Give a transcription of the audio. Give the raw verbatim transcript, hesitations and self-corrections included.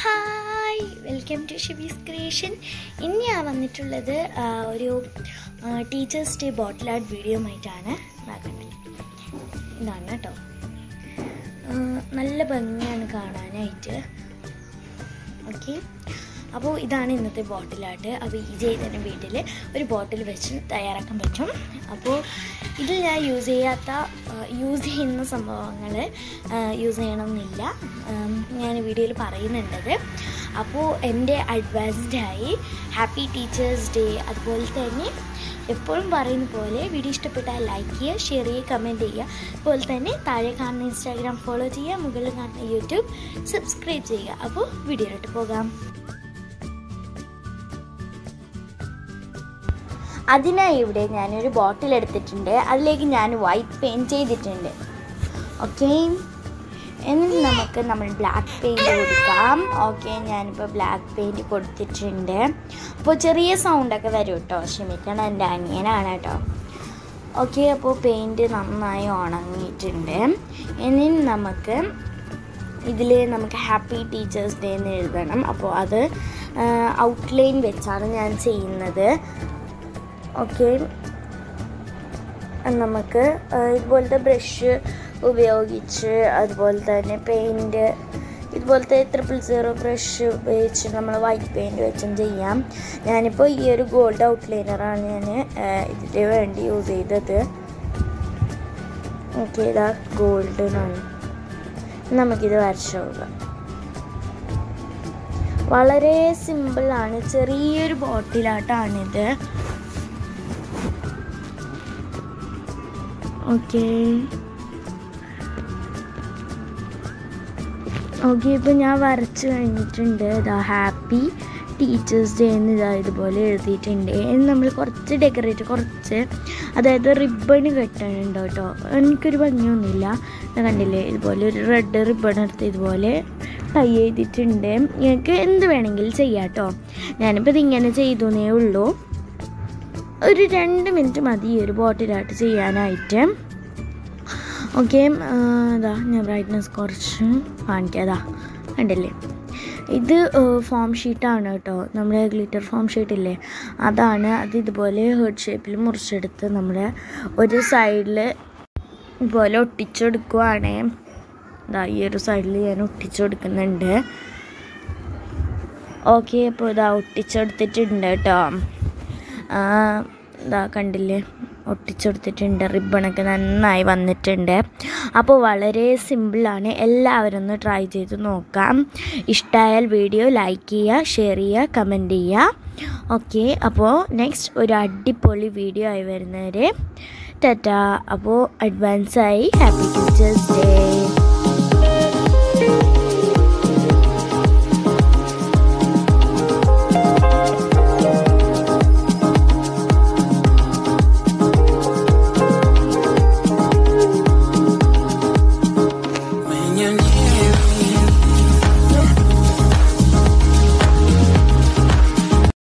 Hi, welcome to Shibi's creation. ഇന്ന് ഞാൻ വന്നിട്ടുള്ളത് ഒരു teachers day bottle art video ആയിട്ടാണ്. ഇതാണ് കേട്ടോ, നല്ല ഭംഗിയാണ് കാണാനായിട്ട്. ഓക്കെ, അപ്പോൾ ഇതാണ് ഇന്നത്തെ ബോട്ടിൽ ആർട്ട്. അപ്പോൾ ഈസി ആയി തന്നെ വീട്ടിൽ ഒരു ബോട്ടിൽ വെച്ച് തയ്യാറാക്കാൻ പറ്റും. അപ്പോൾ ഇതിൽ ഞാൻ യൂസ് ചെയ്യാത്ത യൂസ് ചെയ്യുന്ന സംഭവങ്ങൾ യൂസ് ചെയ്യണമെന്നില്ല, ഞാൻ വീഡിയോയിൽ പറയുന്നുണ്ടത്. അപ്പോൾ എൻ്റെ അഡ്വാൻസ്ഡായി ഹാപ്പി ടീച്ചേഴ്സ് ഡേ. അതുപോലെ തന്നെ എപ്പോഴും പറയുന്ന പോലെ വീഡിയോ ഇഷ്ടപ്പെട്ടാൽ ലൈക്ക് ചെയ്യുക, ഷെയർ ചെയ്യുക, കമൻറ്റ് ചെയ്യുക. അതുപോലെ തന്നെ താഴെ കാണുന്ന ഇൻസ്റ്റാഗ്രാം ഫോളോ ചെയ്യുക, മുകളിൽ കാണുന്ന യൂട്യൂബ് സബ്സ്ക്രൈബ് ചെയ്യുക. അപ്പോൾ വീഡിയോയിലോട്ട് പോകാം. അതിനായി ഇവിടെ ഞാനൊരു ബോട്ടിൽ എടുത്തിട്ടുണ്ട്. അതിലേക്ക് ഞാൻ വൈറ്റ് പെയിൻറ്റ് ചെയ്തിട്ടുണ്ട്. ഓക്കെ, എന്നിട്ട് നമുക്ക് നമ്മൾ ബ്ലാക്ക് പെയിൻറ്റ് കൊടുക്കാം. ഓക്കെ, ഞാനിപ്പോൾ ബ്ലാക്ക് പെയിൻറ്റ് കൊടുത്തിട്ടുണ്ട്. അപ്പോൾ ചെറിയ സൗണ്ടൊക്കെ വരും കേട്ടോ, ക്ഷമിക്കണം, എൻ്റെ അനിയനാണ് കേട്ടോ. ഓക്കെ, അപ്പോൾ പെയിൻറ്റ് നന്നായി ഉണങ്ങിയിട്ടുണ്ട്. എന്നിട്ട് നമുക്ക് ഇതിൽ നമുക്ക് ഹാപ്പി ടീച്ചേഴ്സ് ഡേ എന്ന് എഴുതണം. അപ്പോൾ അത് ഔട്ട്ലൈൻ വെച്ചാണ് ഞാൻ ചെയ്യുന്നത്. ഓക്കെ, നമുക്ക് ഇതുപോലത്തെ ബ്രഷ് ഉപയോഗിച്ച്, അതുപോലെ തന്നെ പെയിൻറ്റ് ഇതുപോലത്തെ ട്രിപ്പിൾ സീറോ ബ്രഷ് ഉപയോഗിച്ച് നമ്മൾ വൈറ്റ് പെയിൻറ്റ് വെച്ചും ചെയ്യാം. ഞാനിപ്പോൾ ഈ ഒരു ഗോൾഡ് ഔട്ട്ലൈനറാണ് ഞാൻ ഇതിന് വേണ്ടി യൂസ് ചെയ്തത്. ഓക്കെ, ഇതാ ഗോൾഡനാണ്. നമുക്കിത് വരച്ചു നോക്കാം. വളരെ സിമ്പിളാണ്, ചെറിയൊരു ബോട്ടിലാട്ടാണിത്. ഓക്കെ ഓക്കെ ഇപ്പോൾ ഞാൻ വരച്ച് കഴിഞ്ഞിട്ടുണ്ട്. ഇതാ ഹാപ്പി ടീച്ചേഴ്സ് ഡേ എന്ന് ഇതാ ഇതുപോലെ എഴുതിയിട്ടുണ്ട്. ഇനി നമ്മൾ കുറച്ച് ഡെക്കറേറ്റ് കുറച്ച് അതായത് റിബൺ കെട്ടണുണ്ട് കേട്ടോ. എനിക്കൊരു ഭംഗിയൊന്നുമില്ല, കണ്ടില്ലേ, ഇതുപോലെ ഒരു റെഡ് റിബൺ എടുത്ത് ഇതുപോലെ ടൈ ചെയ്തിട്ടുണ്ട്. നിങ്ങൾക്ക് എന്ത് വേണമെങ്കിലും ചെയ്യാം കേട്ടോ. ഞാനിപ്പോൾ ഇതിങ്ങനെ ചെയ്തേ ഉള്ളൂ. ഒരു രണ്ട് മിനിറ്റ് മതി ഈ ഒരു ബോട്ടിലായിട്ട് ചെയ്യാനായിട്ട്. ഓക്കെ, അതാ ഞാൻ ബ്രൈറ്റ്നസ് കുറച്ച് കാണിക്കാം. അതാ കണ്ടില്ലേ, ഇത് ഫോം ഷീറ്റാണ് കേട്ടോ, നമ്മുടെ ഗ്ലിറ്റർ ഫോം ഷീറ്റില്ലേ, അതാണ്. അത് ഇതുപോലെ ഹേർട്ട് ഷേപ്പിൽ മുറിച്ചെടുത്ത് നമ്മുടെ ഒരു സൈഡിൽ ഇതുപോലെ ഒട്ടിച്ചെടുക്കുവാണ്. ഇതാ ഈ ഒരു സൈഡിൽ ഞാൻ ഒട്ടിച്ചെടുക്കുന്നുണ്ട്. ഓക്കെ, അപ്പോൾ ഇതാ ഒട്ടിച്ചെടുത്തിട്ടുണ്ട് കേട്ടോ. ഇതാ കണ്ടില്ലേ, ഒട്ടിച്ചെടുത്തിട്ടുണ്ട്. റിബണൊക്കെ നന്നായി വന്നിട്ടുണ്ട്. അപ്പോൾ വളരെ സിമ്പിളാണ്, എല്ലാവരും ഒന്ന് ട്രൈ ചെയ്ത് നോക്കാം. ഇഷ്ടമായാൽ വീഡിയോ ലൈക്ക് ചെയ്യുക, ഷെയർ ചെയ്യുക, കമൻറ്റ് ചെയ്യുക. ഓക്കെ, അപ്പോൾ നെക്സ്റ്റ് ഒരു അടിപൊളി വീഡിയോ ആയി വരുന്നവരെ ടാറ്റാ. അപ്പോൾ അഡ്വാൻസായി ഹാപ്പി ടീച്ചേഴ്സ് ഡേ.